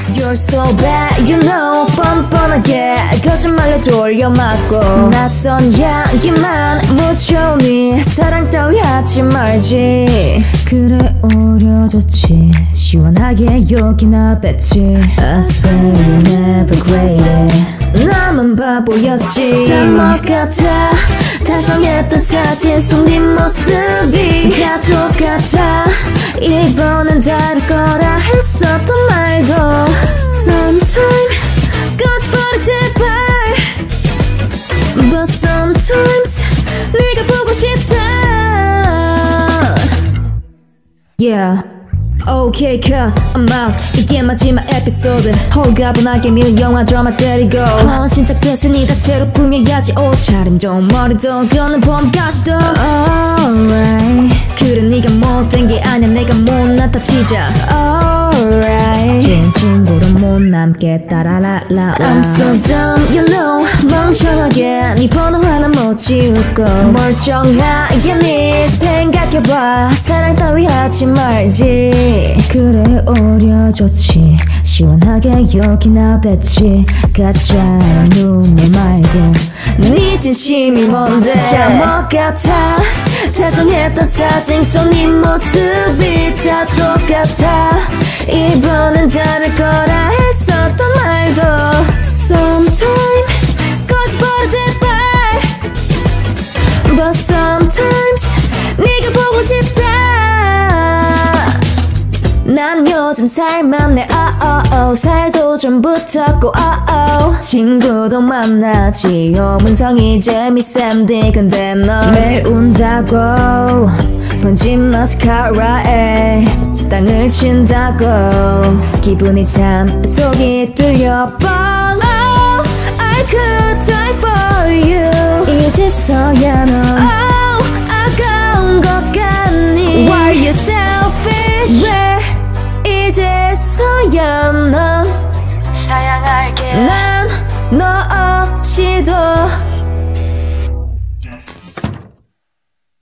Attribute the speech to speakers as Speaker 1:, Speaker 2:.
Speaker 1: You're so bad, you know. 뻔뻔하게 거짓말로 돌려막고 낯선 향기만 묻혀오니 사랑 따위 하지 말지. 그래 오려줬지 시원하게 여기나 뺐지. I say you never great. 나만 바보였지. 잘못 같아 다정했던 사진 속 네 모습이 다 똑같아. 이번엔 다를 거라 했었던 말도 Sometime 꺼져버려 제발. But sometimes 네가 보고 싶다. Yeah. Okay, cut, I'm out. 이게 마지막 에피소드. 홀가분하게 미는 영화 드라마 때리고 진짜 끝이니다. 새로 꾸며야지 옷차림도 머리도 걷는 봄까지도. Alright. 그래 네가 못된 게 아니야 내가 못났다 치자. Alright. 좋은 친구로 못 남게 따라라라. I'm so dumb, you know. 멍청하게 네 번호 하나 못 지우고 멀쩡하게 네 생각해봐. 사랑 따위 하지 말지. 그래 오려줬지 시원하게 여기나 뱉지. 가짜란 눈물 말고 네 진심이 뭔데. 잘못 같아 다정했던 사진 속 네 모습이 다 똑같아. 이번엔 다를 거라 했었던 말도 Sometime 꺼져버려 제발. But sometimes 네가 보고 싶다. 난 요즘 살만해 살도 좀 붙었고 친구도 만나지. 오문성이 재밌삼디. 근데 너 매일 운다고 번진 마스카라에 땅을 친다고 기분이 참 속이 뚫려 뻥. I could die for you. 이제서야 너 아까운 것 같니. Why you selfish. 왜 이제서야 넌 사양할게. 난 너 없이도